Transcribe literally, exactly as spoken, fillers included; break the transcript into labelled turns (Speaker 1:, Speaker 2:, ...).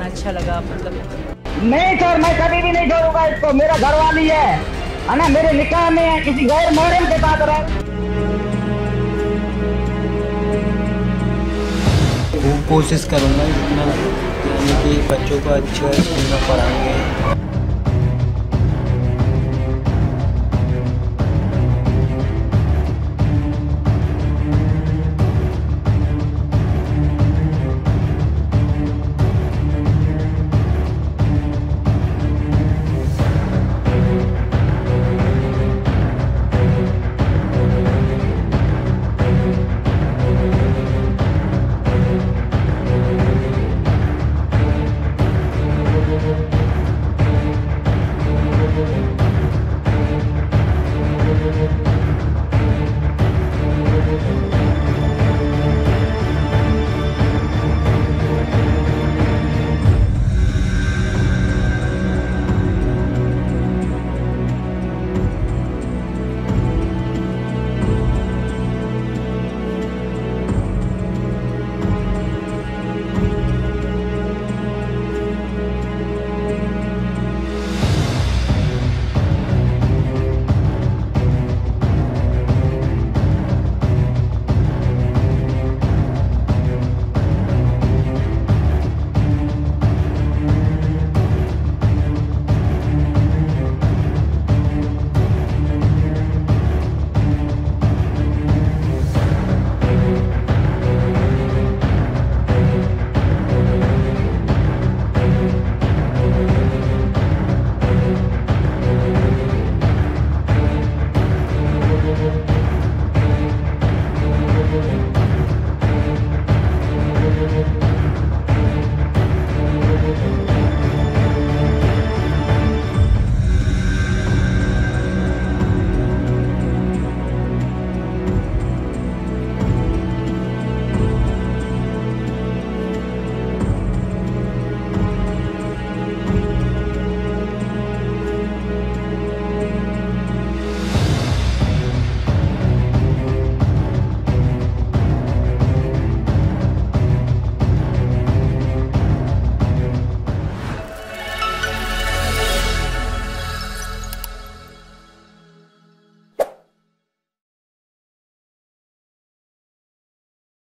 Speaker 1: अच्छा लगा मतलब।
Speaker 2: नहीं सर, मैं कभी भी नहीं छोड़ूंगा इसको, मेरा घर वाली है है ना, मेरे निकाह में है, किसी गैर मोहरम के साथ रह।
Speaker 3: खूब कोशिश करूंगा जितना, यानी कि बच्चों को अच्छा स्कूल में पढ़ाएंगे।